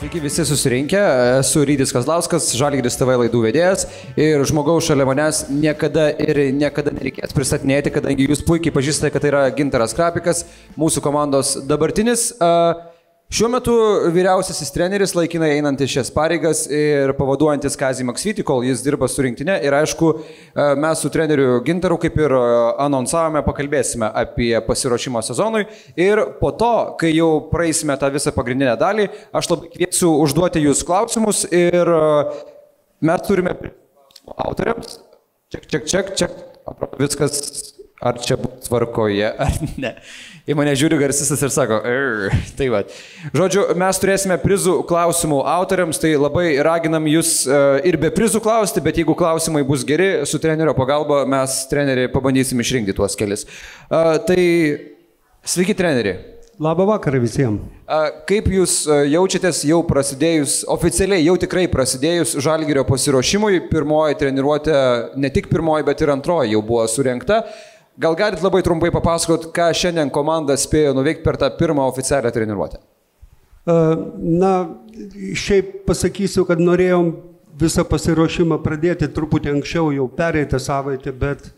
Sveiki visi susirinkę, esu Rytis Kazlauskas, Žalgiris TV laidų vedėjas ir žmogaus šalia manęs niekada nereikės pristatinėti, kadangi jūs puikiai pažįstate, kad tai yra Gintaras Krapikas, mūsų komandos dabartinis. Šiuo metu vyriausiasis treneris laikinai einantis šias pareigas ir pavaduojantis Kazį Maksvytį, kol jis dirba su rinktinė. Ir aišku, mes su treneriu Gintaru, kaip ir anonsavome, pakalbėsime apie pasiruošimą sezonui. Ir po to, kai jau praeisime tą visą pagrindinę dalį, aš labai kviesiu užduoti jūs klausimus ir mes turime autoriams. Čia. Viskas, ar čia bus tvarkoje, ar ne. Į mane žiūri garsistas ir sako, tai va. Žodžiu, mes turėsime prizų klausimų autoriams, tai labai raginam jūs ir be prizų klausti, bet jeigu klausimai bus geri, su trenerio pagalba mes treneriai pabandysim išrinkti tuos kelis. Tai sveiki treneri. Labą vakarą visiems. Kaip jūs jaučiatės jau prasidėjus, oficialiai jau tikrai prasidėjus Žalgirio pasiruošimui, pirmoji treniruotė, ne tik pirmoji, bet ir antroji jau buvo surengta. Gal galit labai trumpai papasakot, ką šiandien komanda spėjo nuveikti per tą pirmą oficialią treniruotę? Na, šiaip pasakysiu, kad norėjom visą pasiruošimą pradėti truputį anksčiau, jau pereitą savaitę, bet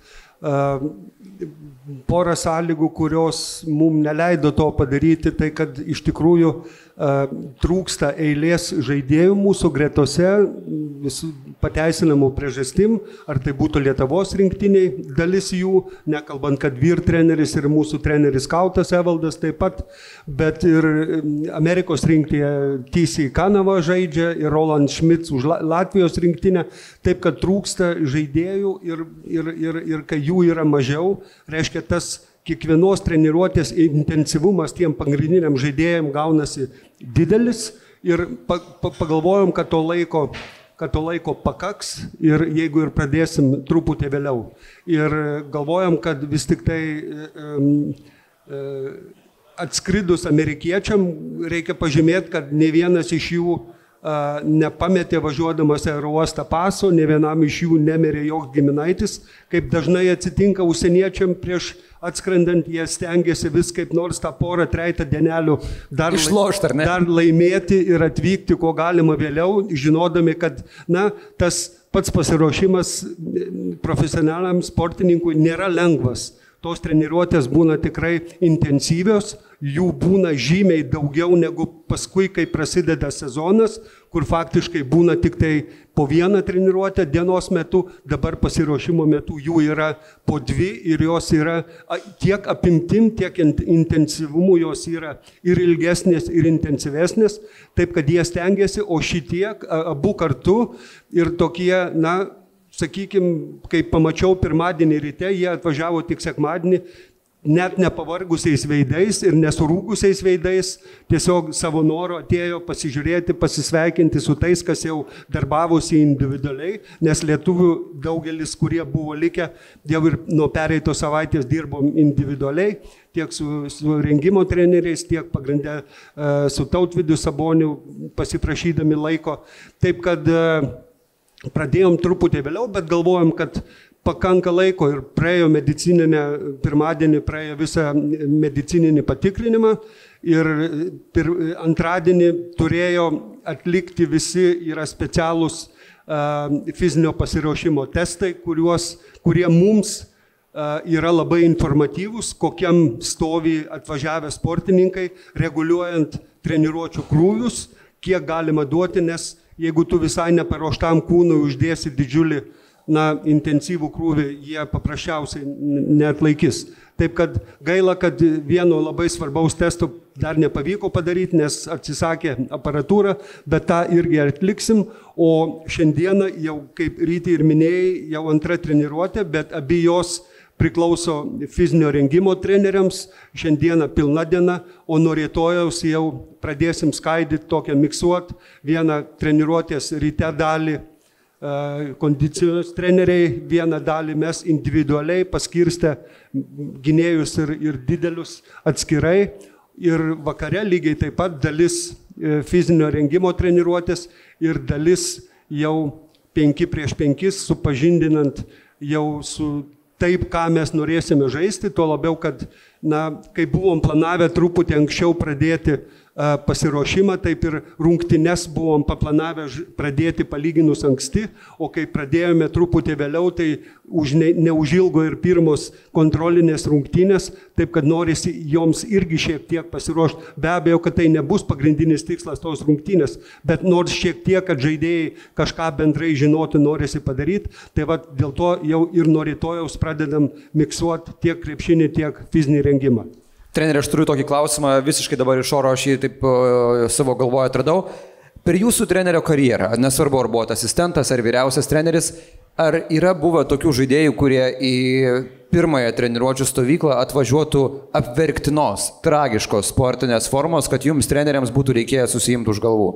porą sąlygų, kurios mums neleido to padaryti, tai kad iš tikrųjų trūksta eilės žaidėjų mūsų gretose, pateisinamų priežastim, ar tai būtų Lietuvos rinktiniai dalis jų, nekalbant, kad vyr treneris ir mūsų treneris Kautas Evaldas taip pat, bet ir Amerikos rinktinė T.C. Kanava žaidžia ir Roland Schmitz už Latvijos rinktinę, taip kad trūksta žaidėjų ir kai jų yra mažiau, reiškia tas kiekvienos treniruotės intensyvumas tiem pagrindiniam žaidėjim gaunasi didelis ir pagalvojom, kad to laiko pakaks ir jeigu ir pradėsim truputį vėliau. Ir galvojom, kad vis tik tai atskridus amerikiečiam reikia pažymėti, kad ne vienas iš jų nepametė važiuodamas aerouostą paso, ne vienam iš jų nemirė joks giminaitis, kaip dažnai atsitinka užsieniečiam prieš atskrendant, jie stengiasi vis kaip nors tą porą, treitą dienelių dar laimėti ir atvykti, ko galima vėliau, žinodami, kad tas pats pasiruošimas profesionaliam sportininkui nėra lengvas. Tos treniruotės būna tikrai intensyvios, jų būna žymiai daugiau negu paskui, kai prasideda sezonas, kur faktiškai būna tik tai po vieną treniruotę dienos metu, dabar pasiruošimo metu jų yra po dvi ir jos yra tiek apimtim, tiek intensyvumu jos yra ir ilgesnės, ir intensyvesnės, taip kad jie stengiasi, o šitie abu kartu ir tokie, sakykime, kai pamačiau pirmadienį ryte, jie atvažiavo tik sekmadienį, net nepavargusiais veidais ir nesurūgusiais veidais, tiesiog savo noro atėjo pasižiūrėti, pasisveikinti su tais, kas jau darbavosi individualiai, nes lietuvių daugelis, kurie buvo likę, jau ir nuo pereitos savaitės dirbom individualiai, tiek su rengimo treneriais, tiek pagrindę su Tautvydu Saboniu pasiprašydami laiko. Taip kad pradėjom truputį vėliau, bet galvojom, kad pakanka laiko ir praėjo pirmadienį praėjo visą medicininį patikrinimą ir antradienį turėjo atlikti visi yra specialūs fizinio pasiruošimo testai, kurie mums yra labai informatyvūs, kokiam stovi atvažiavę sportininkai, reguliuojant treniruočių krūvius, kiek galima duoti, nes jeigu tu visai neparuoštam kūnui uždėsi didžiulį, intensyvų krūvį, jie paprasčiausiai neatlaikys. Taip kad gaila, kad vieno labai svarbaus testo dar nepavyko padaryti, nes atsisakė aparatūrą, bet tą irgi atliksim. O šiandieną jau, kaip Ryti ir minėjai, jau antra treniruotė, bet abi jos priklauso fizinio rengimo treneriams, šiandieną pilna diena, o nuo rytojaus jau pradėsim skaidyti tokią miksuot, vieną treniruotės ryte dalį kondicijos treneriai, vieną dalį mes individualiai paskirstę gynėjus ir didelius atskirai ir vakare lygiai taip pat dalis fizinio rengimo treniruotės ir dalis jau 5x5 supažindinant jau su taip, ką mes norėsime žaisti, tuo labiau, kad, kai buvom planavę truputį anksčiau pradėti pasiruošimą, taip ir rungtynes buvom paplanavę pradėti palyginus anksti, o kai pradėjome truputį vėliau, tai neužilgo ir pirmos kontrolinės rungtynės, taip kad norisi joms irgi šiek tiek pasiruošti. Be abejo, kad tai nebus pagrindinis tikslas tos rungtynės, bet nors šiek tiek, kad žaidėjai kažką bendrai žinotų, norisi padaryti, tai va dėl to jau ir nuo rytojaus pradedam miksuoti tiek krepšinį, tiek fizinį rengimą. Treneri, aš turiu tokį klausimą, visiškai dabar iš oro aš jį taip savo galvoje atradau. Per jūsų trenerio karjerą, nesvarbu ar buvote asistentas ar vyriausias treneris, ar yra buvę tokių žaidėjų, kurie į pirmąją treniruočių stovyklą atvažiuotų apverktinos, tragiškos sportinės formos, kad jums treneriams būtų reikėję susiimti už galvų?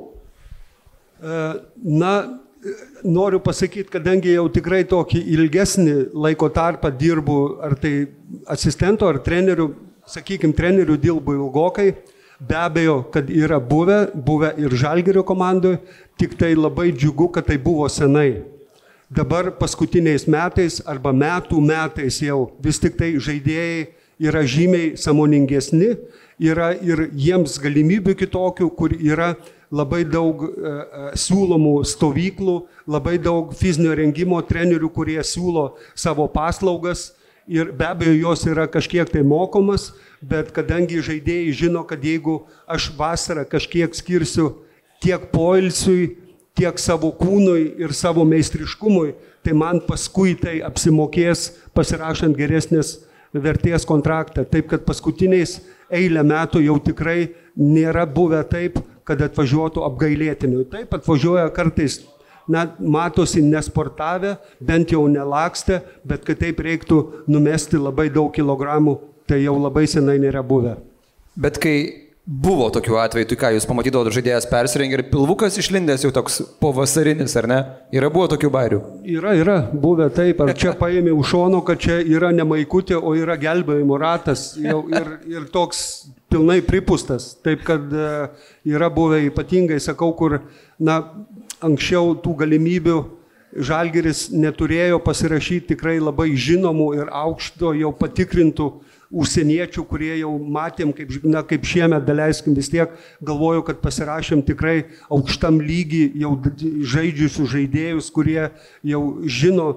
Noriu pasakyti, kadangi jau tikrai tokį ilgesnį laiko tarpą dirbu, ar tai asistento, ar trenerių, sakykime, trenerių dirbu ilgokai, be abejo, kad yra buvę ir Žalgirio komandoje, tik tai labai džiugu, kad tai buvo senai. Dabar paskutiniais metais arba metais jau vis tik tai žaidėjai yra žymiai sąmoningesni, yra ir jiems galimybių kitokių, kur yra labai daug siūlomų stovyklų, labai daug fizinio rengimo trenerių, kurie siūlo savo paslaugas. Ir be abejo, jos yra kažkiek tai mokomas, bet kadangi žaidėjai žino, kad jeigu aš vasarą kažkiek skirsiu tiek poilsiui, tiek savo kūnui ir savo meistriškumui, tai man paskui tai apsimokės pasirašant geresnės vertės kontraktą. Taip, kad paskutiniais eilę metų jau tikrai nėra buvę taip, kad atvažiuotų apgailėtiniui. Taip, atvažiuoja kartais, matosi nesportavę, bent jau nelakstę, bet kad taip reiktų numesti labai daug kilogramų, tai jau labai senai nėra buvę. Bet kai buvo tokių atvejų, tai ką, jūs pamatydavote žaidėjas persirengė ir pilvukas išlindęs jau toks pavasarinis, ar ne? Yra buvo tokių bairių? Yra buvę taip, ar čia paėmė už šono, kad čia yra ne maikutė, o yra gelbėjimo ratas jau ir toks pilnai pripustas. Taip, kad yra buvę ypatingai, sakau, kur, anksčiau tų galimybių Žalgiris neturėjo pasirašyti tikrai labai žinomų ir aukšto jau patikrintų užsieniečių, kurie jau matėm, kaip šiemet, daleiskim, vis tiek galvoju, kad pasirašėm tikrai aukštam lygį jau žaidžiusių žaidėjus, kurie jau žino,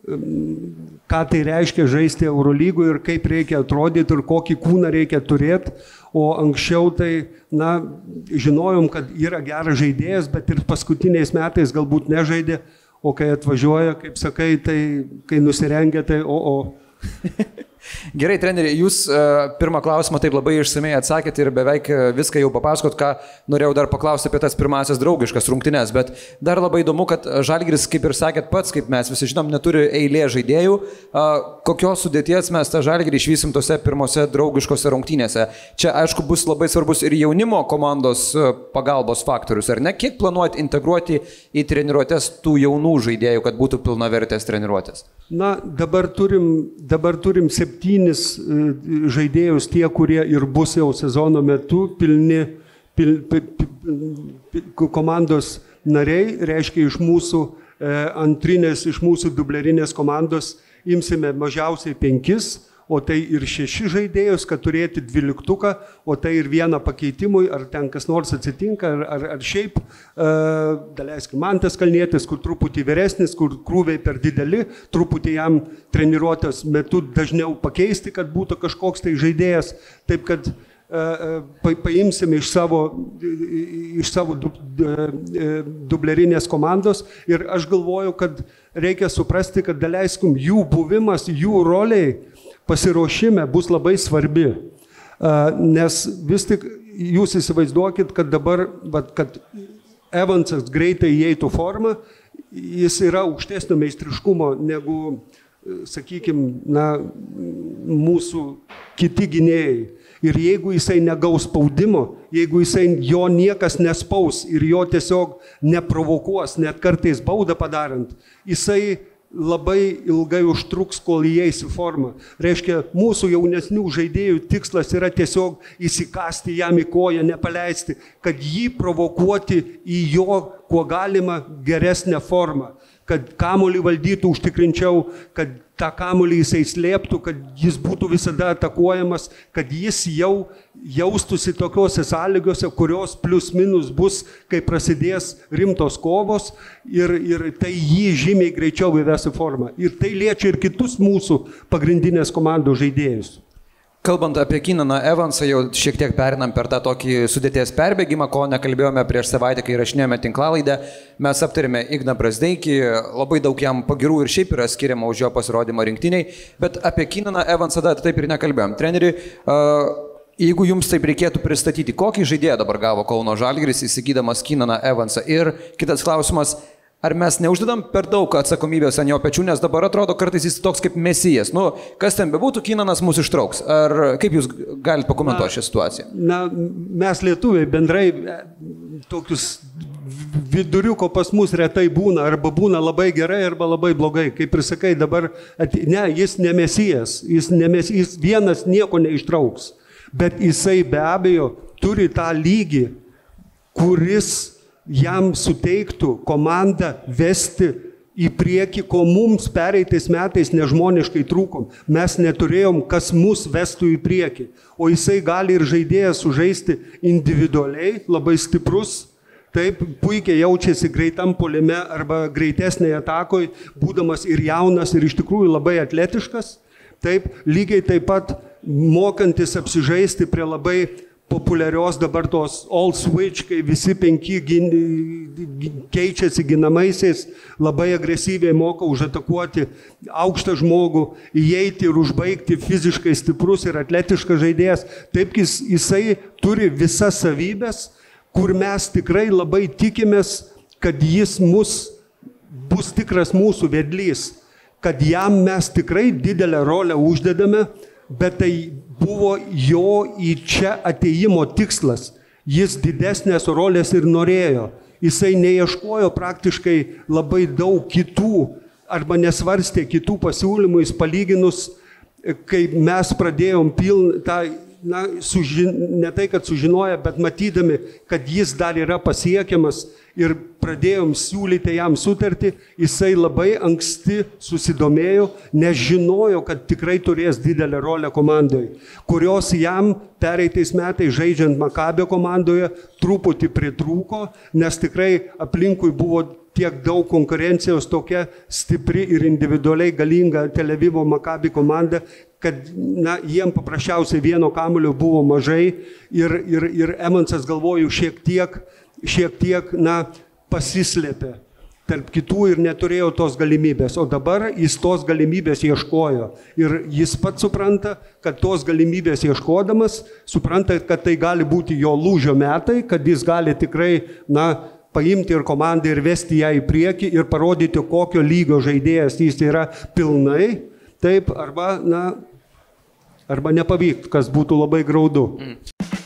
ką tai reiškia žaisti Eurolygų ir kaip reikia atrodyti ir kokį kūną reikia turėti. O anksčiau tai, žinojom, kad yra geras žaidėjas, bet ir paskutiniais metais galbūt nežaidė, o kai atvažiuoja, kaip sakai, tai kai nusirengia, tai Gerai, treneri, jūs pirmą klausimą taip labai išsamei atsakėte ir beveik viską jau papasakot, ką norėjau dar paklausti apie tas pirmasias draugiškas rungtynes, bet dar labai įdomu, kad Žalgiris, kaip ir sakėt pats, kaip mes visi žinom, neturi eilė žaidėjų. Kokios sudėties mes tą Žalgirį išvysim tose pirmose draugiškose rungtynėse? Čia, aišku, bus labai svarbus ir jaunimo komandos pagalbos faktorius, ar ne? Kiek planuojat integruoti į treniruotės tų jaunų žaidėjų, kad būtų pilnavertės treniruotės? Dabar turim 7 žaidėjus, tie, kurie ir bus jau sezono metu pilni komandos nariai, reiškia iš mūsų antrinės, iš mūsų dublerinės komandos imsime mažiausiai 5, o tai ir 6 žaidėjus, kad turėti 12, o tai ir vieną pakeitimui, ar ten kas nors atsitinka, ar šiaip, daleiskim, Mantas Kalnietis, kur truputį vyresnis, kur krūviai per dideli, truputį jam treniruotės metu dažniau pakeisti, kad būtų kažkoks tai žaidėjas, taip kad paimsime iš savo dublerinės komandos ir aš galvoju, kad reikia suprasti, kad daleiskim, jų buvimas, jų roliai pasiruošime bus labai svarbi, nes vis tik jūs įsivaizduokit, kad dabar, kad Evansas greitai įeitų formą, jis yra aukštesnio meistriškumo negu, sakykime, mūsų kiti gynėjai. Ir jeigu jisai negaus spaudimo, jeigu jisai jo niekas nespaus ir jo tiesiog neprovokuos, net kartais baudą padarant, jisai labai ilgai užtruks, kol įeis į formą. Reiškia, mūsų jaunesnių žaidėjų tikslas yra tiesiog įsikasti jam į koją, nepaleisti, kad jį provokuoti į jo, kuo galima, geresnę formą. kad kamuolį valdytų užtikrinčiau, kad tą kamuolį jisai slėptų, kad jis būtų visada atakuojamas, kad jis jau jaustųsi tokiuose sąlygose, kurios plius minus bus, kai prasidės rimtos kovos ir tai jį žymiai greičiau įves į formą. Ir tai liečia ir kitus mūsų pagrindinės komandos žaidėjus. Kalbant apie Keenaną Evansą, jau šiek tiek perinam per tą tokį sudėties perbėgimą, ko nekalbėjome prieš savaitę, kai rašinėjome tinklalaidę. Mes aptarėme Igną Brazdeikį, labai daug jam pagirų ir šiaip yra skiriama už jo pasirodymą rinktiniai, bet apie Keenaną Evansą taip ir nekalbėjom. Treneri, jeigu jums taip reikėtų pristatyti, kokį žaidėją dabar gavo Kauno Žalgiris, įsigydamas Keenaną Evansą? Ir kitas klausimas, ar mes neuždedam per daug atsakomybės ant jo pečių, nes dabar atrodo kartais jis toks kaip mesijas. Nu, kas ten bebūtų, Keenanas mūsų ištrauks. Ar kaip jūs galite pakomentuoti šią situaciją? Mes lietuviai bendrai tokius viduriuko pas mus retai būna, arba būna labai gerai, arba labai blogai. Kaip ir sakai, dabar, jis ne mesijas, jis vienas nieko neištrauks, bet jisai be abejo turi tą lygį, kuris jam suteiktų komandą vesti į priekį, ko mums pereitais metais nežmoniškai trūkom. Mes neturėjom, kas mus vestų į priekį. O jisai gali ir žaidėjas sužaisti individualiai, labai stiprus, taip puikiai jaučiasi greitam puolime arba greitesnėje atakoje, būdamas ir jaunas, ir iš tikrųjų labai atletiškas. Taip, lygiai taip pat mokantis apsižaisti prie labai populiarios dabar tos all switch, kai visi 5 keičiasi ginamaisiais, labai agresyviai moka užatakuoti aukštą žmogų, įeiti ir užbaigti fiziškai stiprus ir atletiškas žaidėjas. Taip jisai turi visas savybės, kur mes tikrai labai tikimės, kad jis bus tikras mūsų vedlys, kad jam mes tikrai didelę rolę uždedame, bet tai buvo jo į čia ateimo tikslas. Jis didesnės rolės ir norėjo. Jisai neieškojo praktiškai labai daug kitų arba nesvarstė kitų pasiūlymų, jis palyginus, kai mes pradėjom ne tai, kad sužinoję, bet matydami, kad jis dar yra pasiekiamas ir pradėjom siūlyti jam sutartį, jisai labai anksti susidomėjo, nes žinojo, kad tikrai turės didelę rolę komandoje, kurios jam pereitais metais žaidžiant Makabio komandoje truputį pritrūko, nes tikrai aplinkui buvo tiek daug konkurencijos, tokia stipri ir individualiai galinga Tel Avivo Makabi komanda, kad jiem paprasčiausiai vieno kamuolio buvo mažai ir Evansas, galvoju, šiek tiek pasislėpė tarp kitų ir neturėjo tos galimybės. O dabar jis tos galimybės ieškojo. Ir jis pats supranta, kad tos galimybės ieškodamas, supranta, kad tai gali būti jo lūžio metai, kad jis gali tikrai, paimti ir komandą ir vesti ją į priekį ir parodyti, kokio lygio žaidėjas jis yra pilnai, taip, arba nepavyktų, kas būtų labai graudu.